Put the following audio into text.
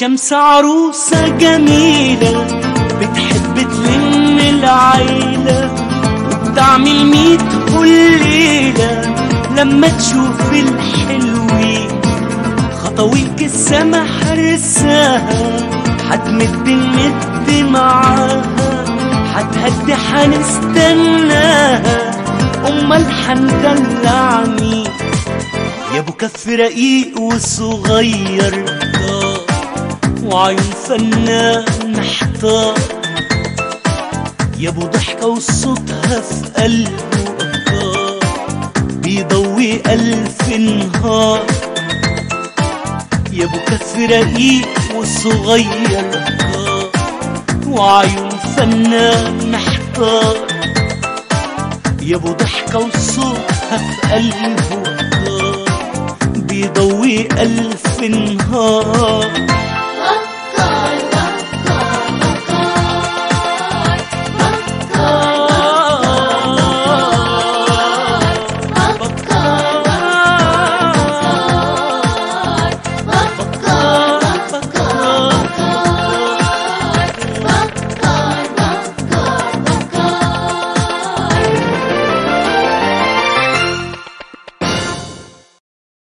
شمس عروسة جميلة بتحب تلم العيلة وبتعمل 100 كل ليلة لما تشوف الحلوين. خطويك السما حرساها هتمد معاها هتهدي هنستناها امال هندلع مين؟ يا ابو كف رقيق وصغير وعيون فنان محتار، يا ابو ضحكة وصوتها في قلبه بيضوي 1000 نهار. يا ابو كف رقيق وصغير وعيون فنان محتار، يا ابو ضحكة وصوتها في قلبه بيضوي 1000 نهار.